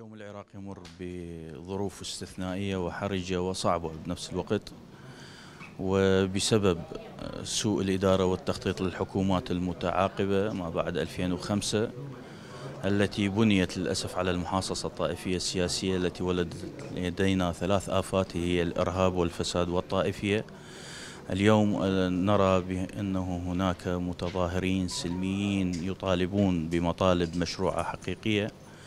اليوم العراق يمر بظروف استثنائية وحرجة وصعبة بنفس الوقت، وبسبب سوء الإدارة والتخطيط للحكومات المتعاقبة ما بعد 2005 التي بنيت للأسف على المحاصصة الطائفية السياسية التي ولدت لدينا ثلاث آفات هي الإرهاب والفساد والطائفية. اليوم نرى بأنه هناك متظاهرين سلميين يطالبون بمطالب مشروعة حقيقية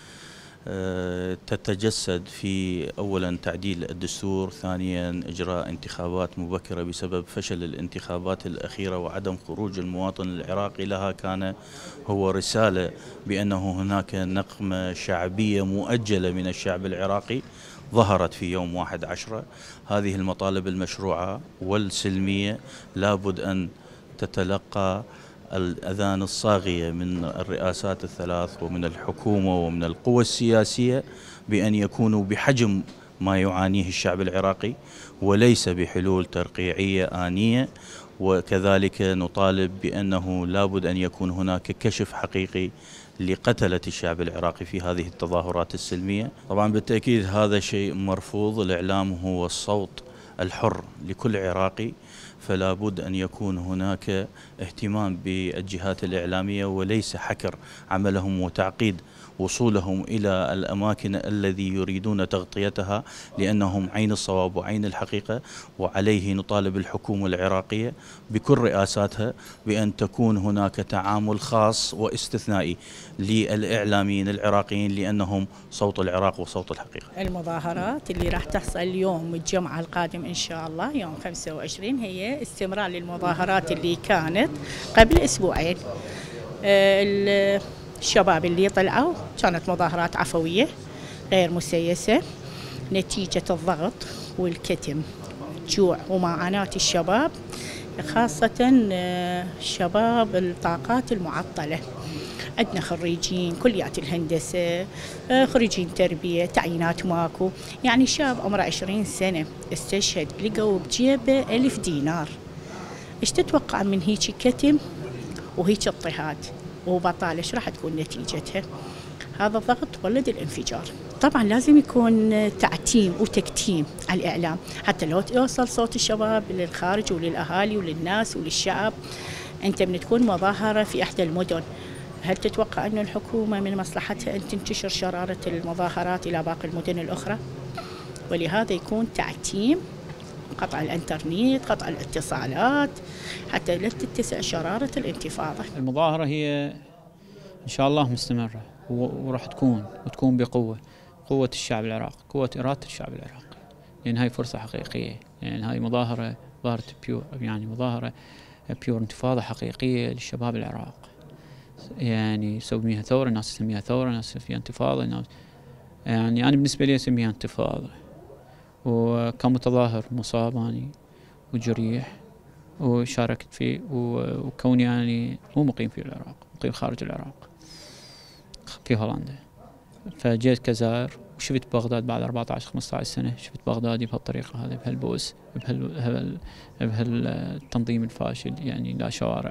تتجسد في أولا تعديل الدستور، ثانيا إجراء انتخابات مبكرة بسبب فشل الانتخابات الأخيرة وعدم خروج المواطن العراقي لها كان هو رسالة بأنه هناك نقمة شعبية مؤجلة من الشعب العراقي ظهرت في يوم 11. هذه المطالب المشروعة والسلمية لابد أن تتلقى الأذان الصاغية من الرئاسات الثلاث ومن الحكومة ومن القوى السياسية بأن يكونوا بحجم ما يعانيه الشعب العراقي وليس بحلول ترقيعية آنية. وكذلك نطالب بأنه لابد أن يكون هناك كشف حقيقي لقتلة الشعب العراقي في هذه التظاهرات السلمية. طبعا بالتأكيد هذا شيء مرفوض. الإعلام هو الصوت الحر لكل عراقي، فلا بد أن يكون هناك اهتمام بالجهات الإعلامية وليس حكر عملهم وتعقيد وصولهم إلى الأماكن الذي يريدون تغطيتها، لأنهم عين الصواب وعين الحقيقة. وعليه نطالب الحكومة العراقية بكل رئاساتها بأن تكون هناك تعامل خاص واستثنائي للإعلاميين العراقيين لأنهم صوت العراق وصوت الحقيقة. المظاهرات اللي راح تحصل اليوم الجمعة القادم إن شاء الله يوم 25 هي استمرار للمظاهرات اللي كانت قبل أسبوعين. الشباب اللي طلعوا كانت مظاهرات عفوية غير مسيسة نتيجة الضغط والكتم، جوع ومعاناة الشباب، خاصة شباب الطاقات المعطلة. عندنا خريجين كليات الهندسة، خريجين تربية، تعيينات ماكو. يعني شاب عمره 20 سنة استشهد لقوا بجيبه 1000 دينار. ايش تتوقع من هيك كتم وهيك اضطهاد وبطالة؟ ايش راح تكون نتيجتها؟ هذا الضغط ولد الانفجار. طبعا لازم يكون تعتيم وتكتيم على الإعلام حتى لو يوصل صوت الشباب للخارج وللأهالي وللناس وللشعب. أنت من تكون مظاهرة في إحدى المدن، هل تتوقع أن الحكومة من مصلحتها أن تنتشر شرارة المظاهرات إلى باقي المدن الأخرى؟ ولهذا يكون تعتيم، قطع الانترنت، قطع الاتصالات، حتى لا تتسع شرارة الانتفاضة. المظاهرة هي إن شاء الله مستمرة وراح تكون بقوة، قوة الشعب العراقي، قوة إرادة الشعب العراقي، لأن هاي فرصة حقيقية، يعني هاي مظاهرة بيور، يعني مظاهرة بيور، انتفاضة حقيقية للشباب العراق. يعني يسميها ثورة، ناس تسميها ثورة، ناس تسميها انتفاضة، ناس يعني أنا بالنسبة لي أسميها انتفاضة. وكمتظاهر مصاب أنا وجريح وشاركت فيه، وكوني يعني مو مقيم في العراق، مقيم خارج العراق في هولندا. فجيت كزائر وشفت بغداد بعد 14-15 سنة، شفت بغدادي بهالطريقة هذه، بهالبؤس، بهالتنظيم الفاشل، يعني لا شوارع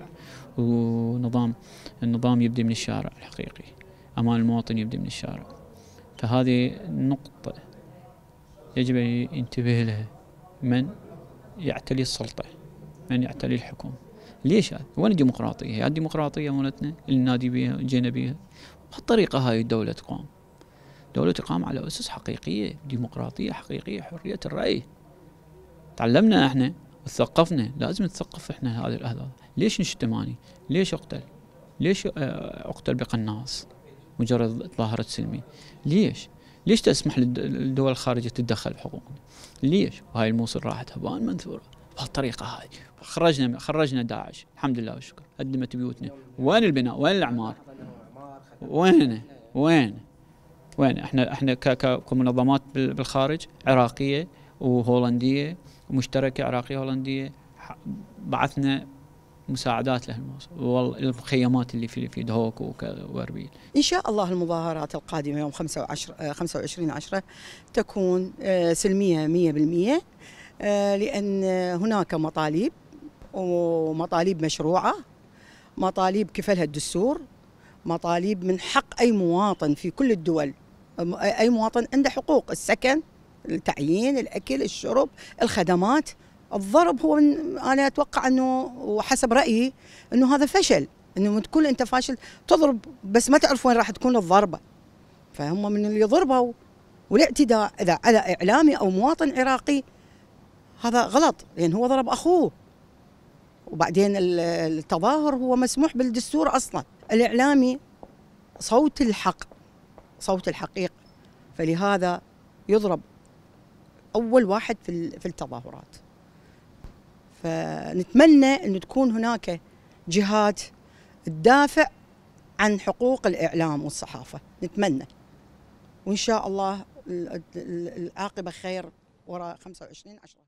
النظام يبدي من الشارع الحقيقي، أمان المواطن يبدي من الشارع. فهذه نقطة يجب أن ينتبه لها من يعتلي السلطة، من يعتلي الحكم. ليش هذا؟ وين الديمقراطية؟ هي الديمقراطية مالتنا اللي نادي بيها جينا بيها. بهالطريقة هاي الدولة تقام، دولة تقام على أسس حقيقية، ديمقراطية حقيقية، حرية الرأي. تعلمنا احنا وثقفنا، لازم نثقف احنا هذه الأهداف. ليش نشتم أني؟ ليش أقتل؟ ليش أقتل بقناص مجرد ظاهرة سلمي؟ ليش تسمح للدول الخارجية تتدخل بحقوقنا؟ ليش؟ وهاي الموصل راحت هباء منثورة بهالطريقة هاي. خرجنا داعش الحمد لله والشكر، هدمت بيوتنا. وين البناء؟ وين الأعمار؟ وين احنا كمنظمات بالخارج، عراقية وهولندية ومشتركة، عراقية هولندية، بعثنا مساعدات والمخيمات اللي في دهوك واربيل. إن شاء الله المظاهرات القادمة يوم 25/10 تكون سلمية 100%، لأن هناك مطالب ومطالب مشروعة، مطالب كفلها الدستور، مطالب من حق أي مواطن في كل الدول أي مواطن عنده حقوق: السكن، التعيين، الأكل، الشرب، الخدمات. الضرب هو أنا أتوقع أنه وحسب رأيي أنه هذا فشل، أنه تكون أنت فاشل تضرب بس ما تعرف وين راح تكون الضربة. فهم من اللي ضربوا، والاعتداء إذا على إعلامي أو مواطن عراقي هذا غلط، لأن هو ضرب أخوه. وبعدين التظاهر هو مسموح بالدستور أصلا. الإعلامي صوت الحق، صوت الحقيقة، فلهذا يضرب أول واحد في التظاهرات. فنتمنى أن تكون هناك جهات تدافع عن حقوق الإعلام والصحافة، نتمنى، وإن شاء الله العاقبة خير وراء 25/10.